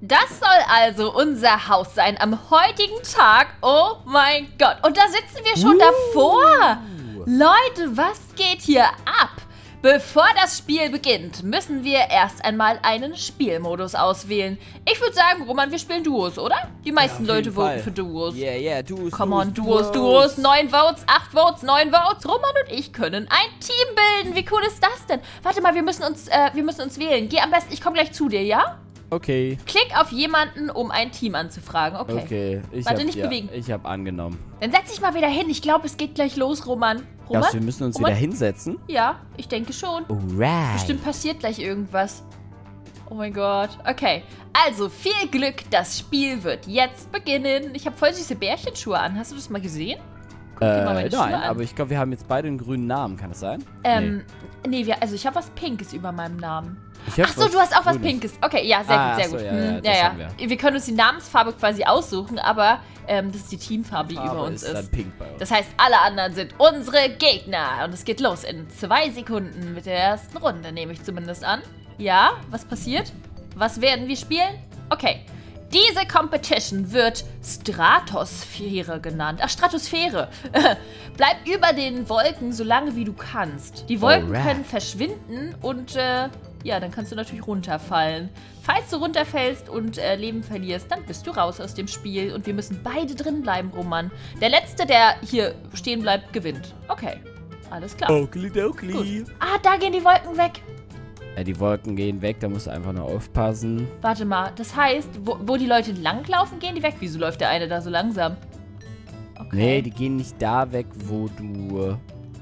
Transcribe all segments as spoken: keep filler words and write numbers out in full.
Das soll also unser Haus sein am heutigen Tag. Oh mein Gott. Und da sitzen wir schon uh. davor. Leute, was geht hier ab? Bevor das Spiel beginnt, müssen wir erst einmal einen Spielmodus auswählen. Ich würde sagen, Roman, wir spielen Duos, oder? Die meisten ja, Leute voten für Duos. Yeah, yeah, Duos, Come on, Duos, Duos. Neun Votes, acht Votes, neun Votes. Roman und ich können ein Team bilden. Wie cool ist das denn? Warte mal, wir müssen uns, äh, wir müssen uns wählen. Geh am besten, ich komme gleich zu dir, ja? Okay. Klick auf jemanden, um ein Team anzufragen. Okay. Okay. Ich Warte, hab, nicht ja, bewegen. Ich habe angenommen. Dann setz dich mal wieder hin. Ich glaube, es geht gleich los, Roman. Roman? Ja, wir müssen uns Roman? wieder hinsetzen? Ja, ich denke schon. Alright. Bestimmt passiert gleich irgendwas. Oh mein Gott. Okay. Also, viel Glück. Das Spiel wird jetzt beginnen. Ich habe voll süße Bärchenschuhe an. Hast du das mal gesehen? Guck dir mal meine Äh, Schuhe nein, an. aber ich glaube, wir haben jetzt beide einen grünen Namen. Kann das sein? Ähm, nee, nee wir, also ich habe was Pinkes über meinem Namen. Ach so, du hast auch was Grünes. Pinkes. Okay, ja, sehr Ah, gut, sehr so, gut. ja, Hm, ja, ja, das ja. haben wir. Wir können uns die Namensfarbe quasi aussuchen, aber ähm, das ist die Teamfarbe, die Farbe über uns ist. ist. Dann pink bei uns. Das heißt, alle anderen sind unsere Gegner. Und es geht los in zwei Sekunden mit der ersten Runde, nehme ich zumindest an. Ja, was passiert? Was werden wir spielen? Okay. Diese Competition wird Stratosphäre genannt. Ach, Stratosphäre. Bleib über den Wolken so lange wie du kannst. Die Wolken Alright. können verschwinden und äh, ja, dann kannst du natürlich runterfallen. Falls du runterfällst und äh, Leben verlierst, dann bist du raus aus dem Spiel. Und wir müssen beide drin bleiben, Roman. Der Letzte, der hier stehen bleibt, gewinnt. Okay, alles klar. Okidoki. Ah, da gehen die Wolken weg. Ja, die Wolken gehen weg, da musst du einfach nur aufpassen. Warte mal, das heißt, wo, wo die Leute langlaufen, gehen die weg? Wieso läuft der eine da so langsam? Okay. Nee, die gehen nicht da weg, wo du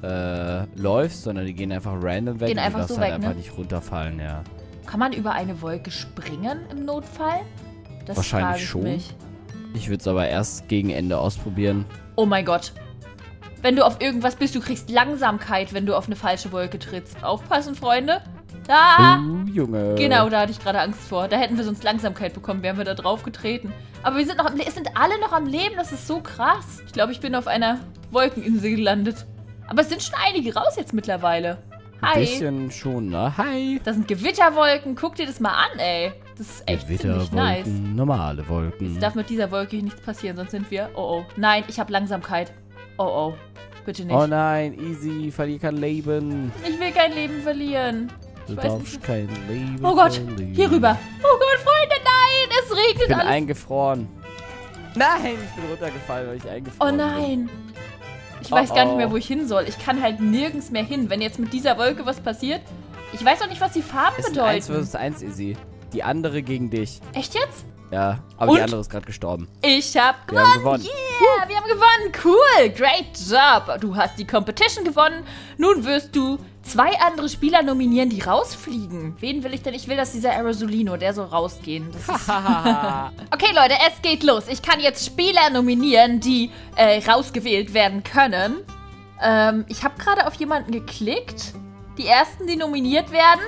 äh, läufst, sondern die gehen einfach random weg. Gehen und einfach du darfst so halt weg, einfach ne? nicht runterfallen, ja. Kann man über eine Wolke springen im Notfall? Das Wahrscheinlich frage ich schon. mich. Ich würde es aber erst gegen Ende ausprobieren. Oh mein Gott. Wenn du auf irgendwas bist, du kriegst Langsamkeit, wenn du auf eine falsche Wolke trittst. Aufpassen, Freunde. Da! Oh, Junge. Genau, da hatte ich gerade Angst vor. Da hätten wir sonst Langsamkeit bekommen, wären wir da drauf getreten. Aber wir sind noch am Le- es sind alle noch am Leben, das ist so krass. Ich glaube, ich bin auf einer Wolkeninsel gelandet. Aber es sind schon einige raus jetzt mittlerweile. Hi. Ein bisschen schon, ne? Hi. Das sind Gewitterwolken. Guck dir das mal an, ey. Das ist echt ziemlich nice. Gewitterwolken, normale Wolken. Jetzt darf mit dieser Wolke hier nichts passieren, sonst sind wir... Oh, oh. Nein, ich habe Langsamkeit. Oh, oh. Bitte nicht. Oh nein, easy, verlier kein Leben. Ich will kein Leben verlieren. Du weiß darfst nicht. kein Leben Oh Gott, verlieren. hier rüber. Oh Gott, Freunde, nein, es regnet Ich bin alles. eingefroren. Nein, ich bin runtergefallen, weil ich Oh eingefroren bin. nein. Ich Oh, weiß gar nicht oh. mehr, wo ich hin soll. Ich kann halt nirgends mehr hin. Wenn jetzt mit dieser Wolke was passiert. Ich weiß auch nicht, was die Farben Es ist eins bedeuten. versus eins, easy. Die andere gegen dich. Echt jetzt? Ja, aber Und? die andere ist gerade gestorben. Ich hab Wir gewonnen. haben gewonnen. Yeah, wir haben gewonnen. Cool. Great job. Du hast die Competition gewonnen. Nun wirst du zwei andere Spieler nominieren, die rausfliegen. Wen will ich denn? Ich will, dass dieser Aerosolino, der soll rausgehen. Das ist okay, Leute, es geht los. Ich kann jetzt Spieler nominieren, die äh, rausgewählt werden können. Ähm, ich habe gerade auf jemanden geklickt. Die ersten, die nominiert werden.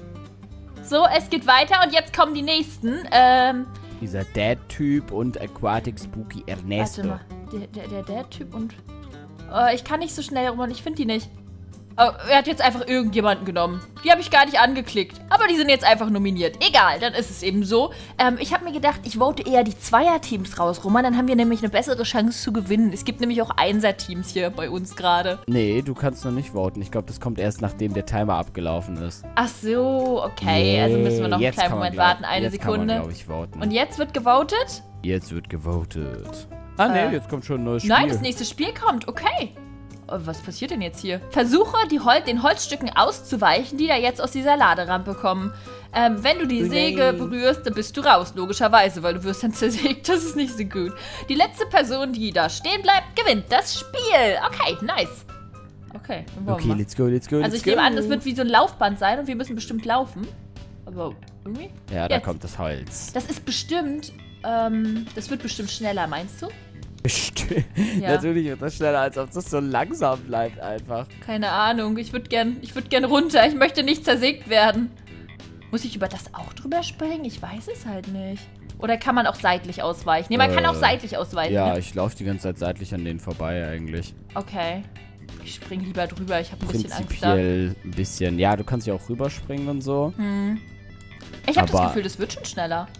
So, es geht weiter und jetzt kommen die nächsten. Ähm, Dieser Dad-Typ und Aquatic Spooky Ernesto. warte mal. Der, der, der, der Typ und... Äh, ich kann nicht so schnell rum, ich finde die nicht. Oh, er hat jetzt einfach irgendjemanden genommen. Die habe ich gar nicht angeklickt. Aber die sind jetzt einfach nominiert. Egal, dann ist es eben so. Ähm, ich habe mir gedacht, ich vote eher die Zweier-Teams raus, Roman. Dann haben wir nämlich eine bessere Chance zu gewinnen. Es gibt nämlich auch Einser-Teams hier bei uns gerade. Nee, du kannst noch nicht voten. Ich glaube, das kommt erst, nachdem der Timer abgelaufen ist. Ach so, okay. Also müssen wir noch einen Jetzt kleinen kann man, Moment glaub- warten. Eine jetzt Sekunde. Kann man, glaube ich, voten. Und jetzt wird gewotet? Jetzt wird gewotet. Ah, nee, Äh, jetzt kommt schon ein neues Spiel. Nein, das nächste Spiel kommt. Okay. Oh, was passiert denn jetzt hier? Versuche, die Hol den Holzstücken auszuweichen, die da jetzt aus dieser Laderampe kommen. Ähm, wenn du die Oh Säge nein. berührst, dann bist du raus, logischerweise, weil du wirst dann zersägt. Das ist nicht so gut. Die letzte Person, die da stehen bleibt, gewinnt das Spiel. Okay, nice. Okay, dann wollen wir Okay, mal. let's go, let's go, Also let's ich nehme go. an, das wird wie so ein Laufband sein und wir müssen bestimmt laufen. Aber irgendwie? Ja, da Jetzt. kommt das Holz. Das ist bestimmt, ähm, das wird bestimmt schneller, meinst du? Bestimmt. Ja. Natürlich wird das schneller, als ob das so langsam bleibt einfach. Keine Ahnung. Ich würde gern, ich würde gern runter. Ich möchte nicht zersägt werden. Muss ich über das auch drüber springen? Ich weiß es halt nicht. Oder kann man auch seitlich ausweichen? Nee, man Äh, kann auch seitlich ausweichen. Ja, Ne? ich laufe die ganze Zeit seitlich an denen vorbei eigentlich. Okay. Ich spring lieber drüber. Ich habe ein bisschen Angst da. Prinzipiell ein bisschen. Ja, du kannst ja auch rüberspringen und so. Hm. Ich habe das Aber- Gefühl, das wird schon schneller.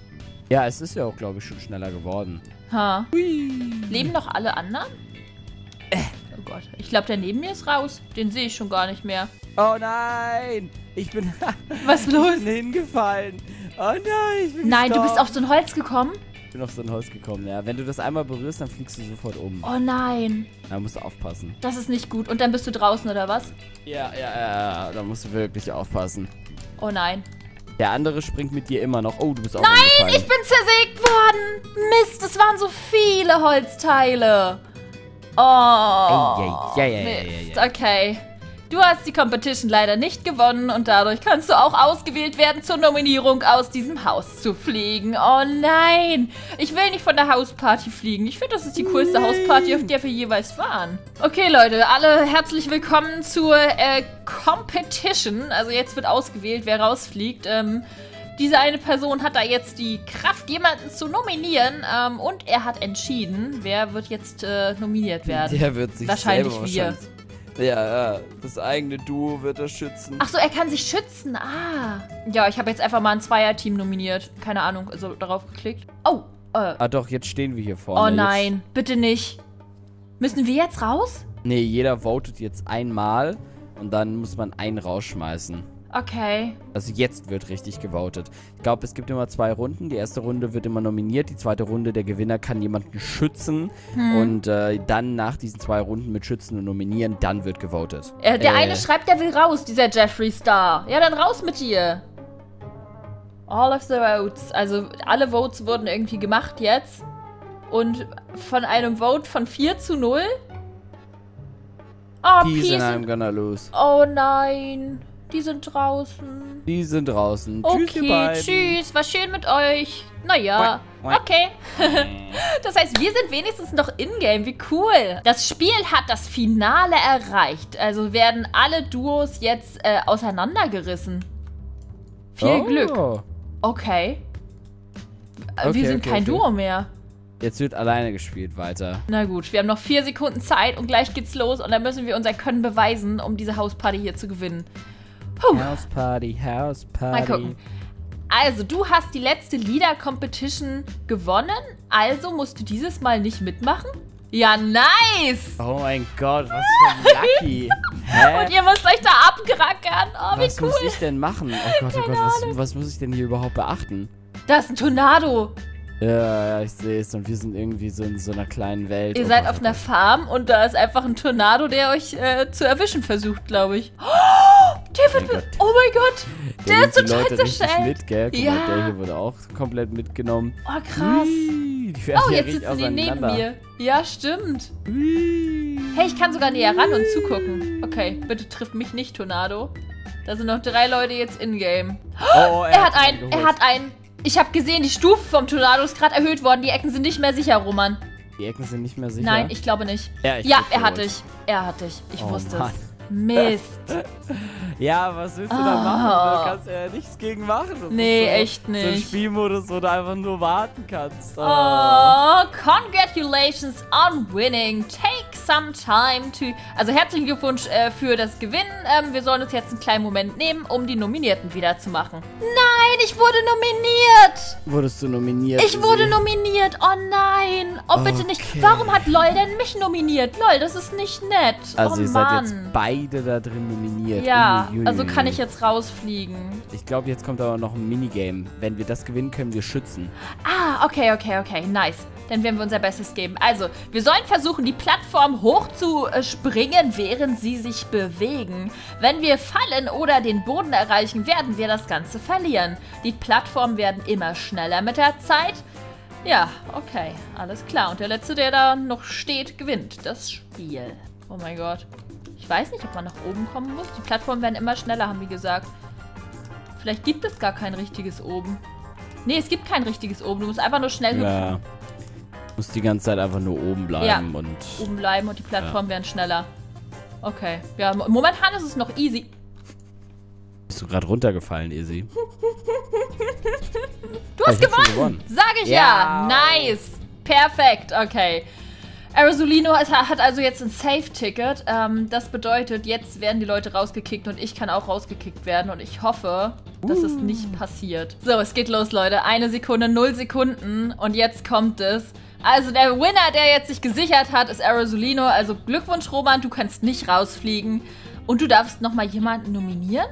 Ja, es ist ja auch, glaube ich, schon schneller geworden. Ha. Leben noch alle anderen? Äh. Oh Gott. Ich glaube, der neben mir ist raus. Den sehe ich schon gar nicht mehr. Oh nein! Ich bin... Was ist los? Ich bin hingefallen. Oh nein, ich bin Nein, gestorben. du bist auf so ein Holz gekommen? Ich bin auf so ein Holz gekommen, ja. Wenn du das einmal berührst, dann fliegst du sofort um. Oh nein. Da musst du aufpassen. Das ist nicht gut. Und dann bist du draußen, oder was? Ja, ja, ja. Da musst du wirklich aufpassen. Oh nein. Der andere springt mit dir immer noch. Oh, du bist auch Nein, umgefallen. ich bin zersägt worden. Mist, es waren so viele Holzteile. Oh, Ey, ey, ey, ey, ey, Mist. Okay. Du hast die Competition leider nicht gewonnen und dadurch kannst du auch ausgewählt werden, zur Nominierung aus diesem Haus zu fliegen. Oh nein, ich will nicht von der Hausparty fliegen. Ich finde, das ist die coolste Nein. Hausparty, auf der wir jeweils waren. Okay, Leute, alle herzlich willkommen zur äh, Competition. Also jetzt wird ausgewählt, wer rausfliegt. Ähm, diese eine Person hat da jetzt die Kraft, jemanden zu nominieren. Ähm, und er hat entschieden, wer wird jetzt äh, nominiert werden. Der wird sich Wahrscheinlich selber wir. wahrscheinlich... Ja, ja, das eigene Duo wird er schützen. Ach so, er kann sich schützen. Ah. Ja, ich habe jetzt einfach mal ein Zweier-Team nominiert. Keine Ahnung, also darauf geklickt. Oh, äh. Ah doch, jetzt stehen wir hier vorne. Oh Jetzt, nein, bitte nicht. Müssen wir jetzt raus? nee, jeder votet jetzt einmal und dann muss man einen rausschmeißen. Okay. Also jetzt wird richtig gewotet. Ich glaube, es gibt immer zwei Runden. Die erste Runde wird immer nominiert. Die zweite Runde, der Gewinner kann jemanden schützen. Hm. Und äh, dann nach diesen zwei Runden mit Schützen und Nominieren, dann wird gewotet. Äh, der Äh. eine schreibt, der will raus, dieser Jeffree Star. Ja, dann raus mit dir. All of the votes. Also alle Votes wurden irgendwie gemacht jetzt. Und von einem Vote von vier zu null. Oh, Peace Peace. and I'm gonna lose. Oh nein. Die sind draußen. Die sind draußen. Okay, Tschüss, ihr beiden. tschüss. War schön mit euch. Naja, okay. Das heißt, wir sind wenigstens noch in-game. Wie cool. Das Spiel hat das Finale erreicht. Also werden alle Duos jetzt äh, auseinandergerissen. Viel Oh. Glück. Okay. Äh, Okay, wir sind okay, kein okay. Duo mehr. Jetzt wird alleine gespielt weiter. Na gut, wir haben noch vier Sekunden Zeit und gleich geht's los. Und dann müssen wir unser Können beweisen, um diese Hausparty hier zu gewinnen. Puh. House Party, House Party. Mal gucken. Also, du hast die letzte Lieder-Competition gewonnen, also musst du dieses Mal nicht mitmachen? Ja, nice! Oh mein Gott, was für ein Lucky. Hä? Und ihr müsst euch da abgrackern. Oh, wie Was cool. muss ich denn machen? Oh Gott, oh Gott, was, was muss ich denn hier überhaupt beachten? Da ist ein Tornado. Ja, ja, ich sehe es. Und wir sind irgendwie so in so einer kleinen Welt. Ihr Oh seid Gott, auf oh einer Gott. Farm und da ist einfach ein Tornado, der euch äh, zu erwischen versucht, glaube ich. Oh, der wird... Mein Gott. Oh mein Gott. Der Da ist sind die total Leute richtig zerschellt. mit, gell? Guck Ja. mal, der hier wurde auch komplett mitgenommen. Oh, krass. Ui, die werden Oh, ja jetzt richtig sitzen die neben auseinander. mir. Ja, stimmt. Ui. Hey, ich kann sogar näher ran und zugucken. Okay, bitte trifft mich nicht, Tornado. Da sind noch drei Leute jetzt in-game. Oh, Er hat einen, geholt. er hat einen. Ich habe gesehen, die Stufe vom Tornado ist gerade erhöht worden. Die Ecken sind nicht mehr sicher, Roman. Die Ecken sind nicht mehr sicher. Nein, ich glaube nicht. Ja, ich Ja, hab er hat geholt. dich. Er hat dich. Ich Oh, wusste Mann. es. Mist. Ja, was willst du Oh. da machen? Da kannst du ja nichts gegen machen. Das Nee, ist so, echt So ein nicht. Spielmodus, wo du einfach nur warten kannst. Oh. Oh, congratulations on winning. Take some time to... Also herzlichen Glückwunsch äh, für das Gewinnen. Ähm, wir sollen uns jetzt einen kleinen Moment nehmen, um die Nominierten wieder zu machen. Nein, ich wurde nominiert. Wurdest du nominiert? Ich wurde Izzy? nominiert. Oh nein. Oh, bitte nicht. Okay. Warum hat LOL denn mich nominiert? LOL, das ist nicht nett. Also oh, ihr seid Mann. jetzt beide da drin nominiert. Ja, Ui, ui, also ui, kann ui. ich jetzt rausfliegen. Ich glaube, jetzt kommt aber noch ein Minigame. Wenn wir das gewinnen, können wir schützen. Ah, okay, okay, okay. Nice. Dann werden wir unser Bestes geben. Also, wir sollen versuchen, die Plattform hochzuspringen, während sie sich bewegen. Wenn wir fallen oder den Boden erreichen, werden wir das Ganze verlieren. Die Plattformen werden immer schneller mit der Zeit. Ja, okay, alles klar. Und der Letzte, der da noch steht, gewinnt das Spiel. Oh mein Gott. Ich weiß nicht, ob man nach oben kommen muss. Die Plattformen werden immer schneller, haben die gesagt. Vielleicht gibt es gar kein richtiges oben. Nee, es gibt kein richtiges oben. Du musst einfach nur schnell hüpfen. Ja. Muss die ganze Zeit einfach nur oben bleiben Ja. und. Oben bleiben und die Plattformen werden schneller. Okay. Ja, mo- momentan ist es noch easy. Bist du gerade runtergefallen, Izzy? Du hast ich hab schon gewonnen. gewonnen. Sag ich ja. Ja. Nice. Perfekt. Okay. Aerosolino hat hat also jetzt ein Safe-Ticket. Ähm, das bedeutet, jetzt werden die Leute rausgekickt und ich kann auch rausgekickt werden. Und ich hoffe, Das Uh. ist nicht passiert. So, es geht los, Leute. Eine Sekunde, null Sekunden. Und jetzt kommt es. Also der Winner, der jetzt sich gesichert hat, ist Aerosolino. Also Glückwunsch, Roman, du kannst nicht rausfliegen. Und du darfst nochmal jemanden nominieren?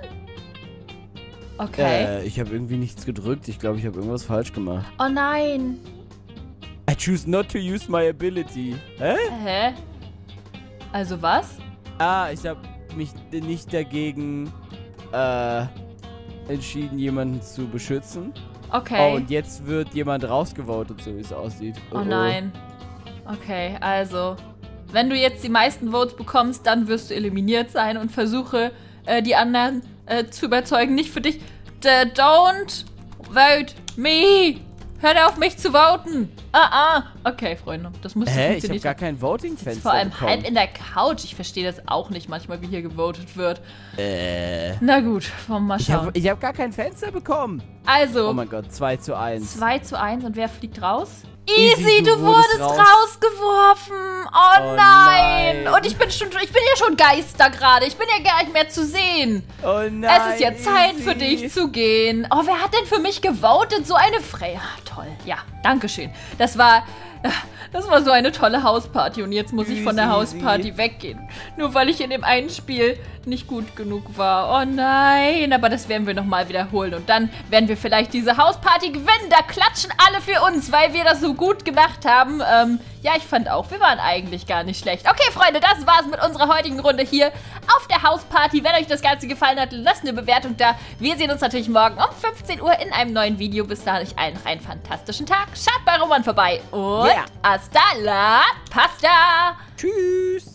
Okay. Äh, ich habe irgendwie nichts gedrückt. Ich glaube, ich habe irgendwas falsch gemacht. Oh nein. I choose not to use my ability. Hä? Hä? Also was? Ah, ich habe mich nicht dagegen äh, entschieden, jemanden zu beschützen. Okay. Oh, und jetzt wird jemand rausgevotet, so wie es aussieht. Oh, oh nein. Okay, also, wenn du jetzt die meisten Votes bekommst, dann wirst du eliminiert sein und versuche, äh, die anderen äh, zu überzeugen. Nicht für dich. D don't vote me. Hört auf, mich zu voten. Ah, ah. Okay, Freunde, das muss Hä? funktionieren. Ich habe gar kein Voting-Fenster Vor allem bekommen. halb in der Couch. Ich verstehe das auch nicht manchmal, wie hier gewotet wird. Äh. Na gut, wollen wir mal Ich schauen. habe hab gar kein Fenster bekommen. Also, Oh mein Gott, zwei zu eins. zwei zu eins und wer fliegt raus? Easy, Easy, du du wurdest wurdest rausgeworfen. Oh, Oh nein. nein. Und ich bin schon, ich bin ja schon Geister gerade. Ich bin ja gar nicht mehr zu sehen. Oh nein. Es ist ja Zeit Easy. für dich zu gehen. Oh, wer hat denn für mich gewotet? So eine Freya. Toll. Ja, danke schön. Das war, das war so eine tolle Hausparty. Und jetzt muss ich von der Easy. Hausparty weggehen. Nur weil ich in dem einen Spiel nicht gut genug war. Oh nein. Aber das werden wir nochmal wiederholen. Und dann werden wir vielleicht diese Hausparty gewinnen. Da klatschen alle für uns, weil wir das so gut gemacht haben. Ähm, ja, ich fand auch, wir waren eigentlich gar nicht schlecht. Okay, Freunde, das war's mit unserer heutigen Runde hier auf der Hausparty. Wenn euch das Ganze gefallen hat, lasst eine Bewertung da. Wir sehen uns natürlich morgen um fünfzehn Uhr in einem neuen Video. Bis dahin euch allen noch einen fantastischen Tag. Schaut bei Roman vorbei und Yeah. hasta la pasta. Tschüss.